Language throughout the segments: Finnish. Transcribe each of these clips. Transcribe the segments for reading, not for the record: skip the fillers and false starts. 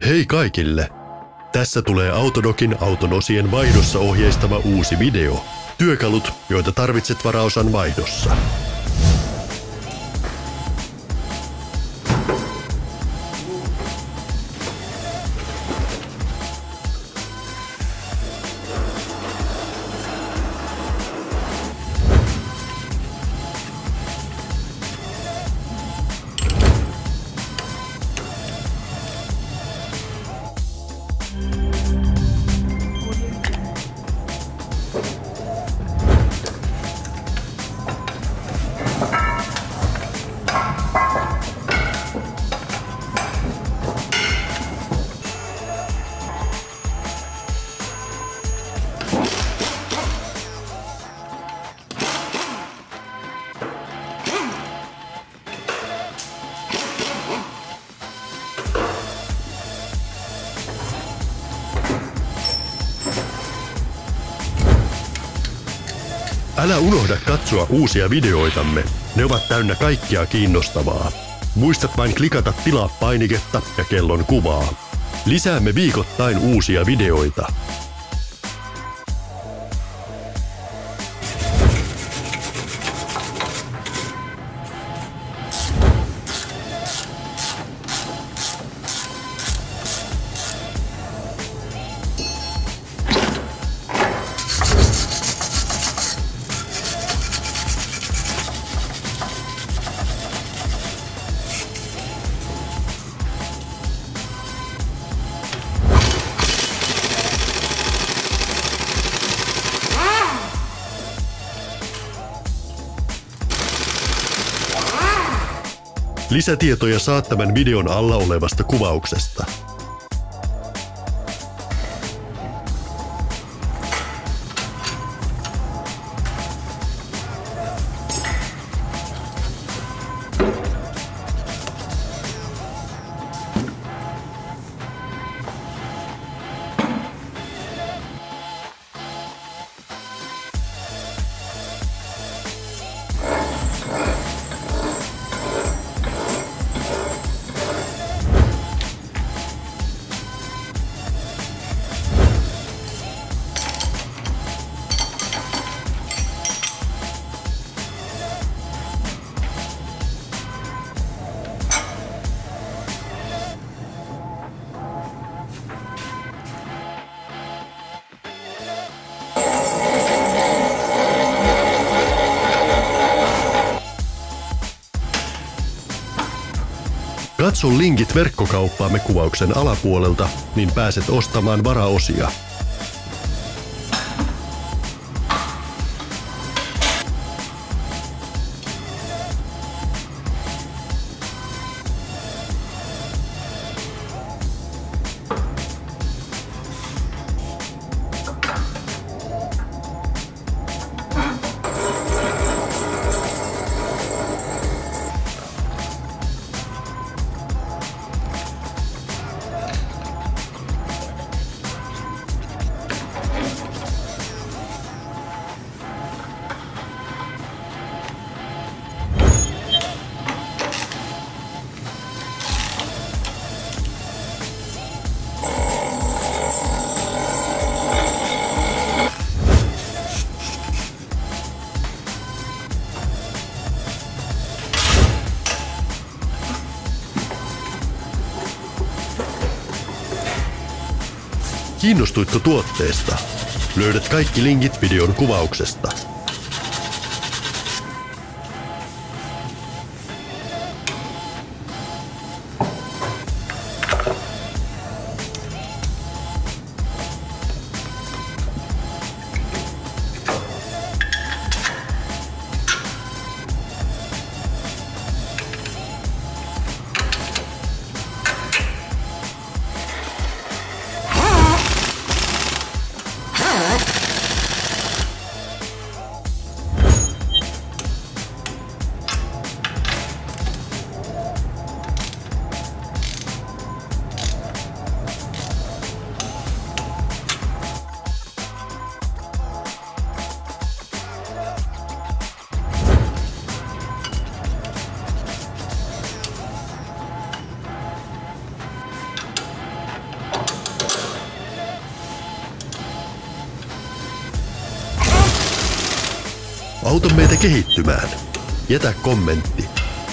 Hei kaikille! Tässä tulee Autodocin auton osien vaihdossa ohjeistava uusi video. Työkalut, joita tarvitset varaosan vaihdossa. Älä unohda katsoa uusia videoitamme. Ne ovat täynnä kaikkea kiinnostavaa. Muistat vain klikata tilaa painiketta ja kellon kuvaa. Lisäämme viikoittain uusia videoita. Lisätietoja saat tämän videon alla olevasta kuvauksesta. Katso linkit verkkokauppaamme kuvauksen alapuolelta, niin pääset ostamaan varaosia. Kiinnostuitko tuotteesta? Löydät kaikki linkit videon kuvauksesta. Auta meitä kehittymään. Jätä kommentti.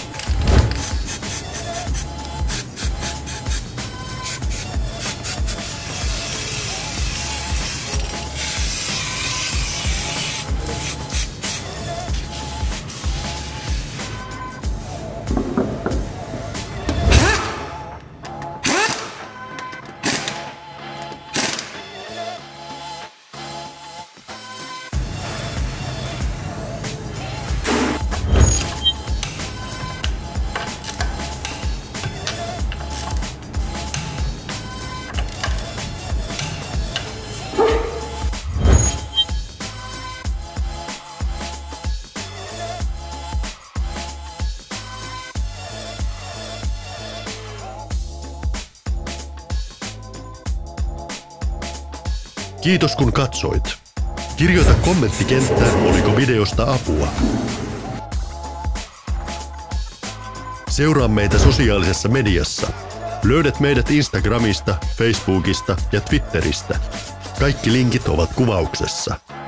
Kiitos kun katsoit. Kirjoita kommenttikenttään, oliko videosta apua. Seuraa meitä sosiaalisessa mediassa. Löydät meidät Instagramista, Facebookista ja Twitteristä. Kaikki linkit ovat kuvauksessa.